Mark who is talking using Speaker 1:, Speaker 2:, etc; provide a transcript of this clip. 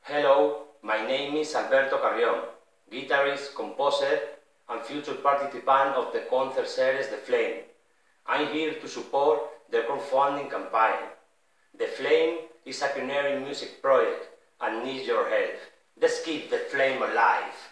Speaker 1: Hello, my name is Alberto Carrion, guitarist, composer, and future participant of the concert series The Flame. I'm here to support the crowdfunding campaign. The Flame is a pioneering music project and needs your help. Let's keep the flame alive.